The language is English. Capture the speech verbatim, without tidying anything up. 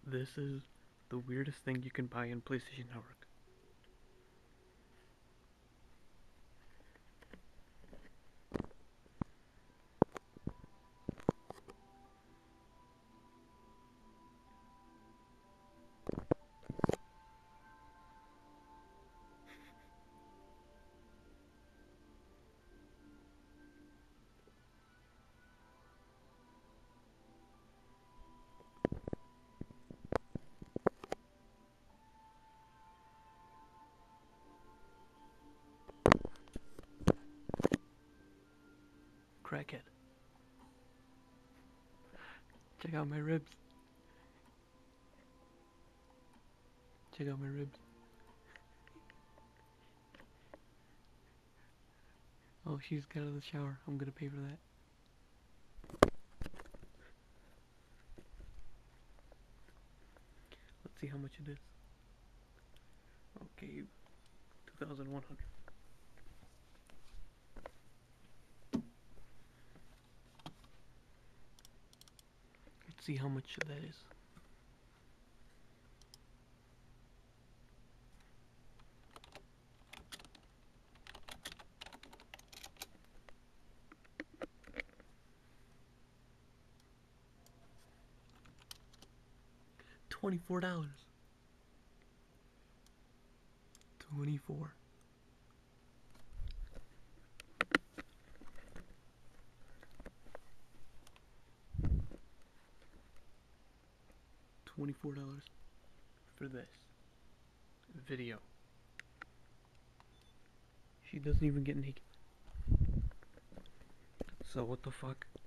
This is the weirdest thing you can buy in PlayStation Network. Crackhead. Check out my ribs. Check out my ribs. Oh, she's got out of the shower. I'm gonna pay for that. Let's see how much it is. Okay, two thousand one hundred. Let's see how much that is. Twenty-four dollars. Twenty-four. Twenty-four dollars for this video. She doesn't even get naked. So what the fuck?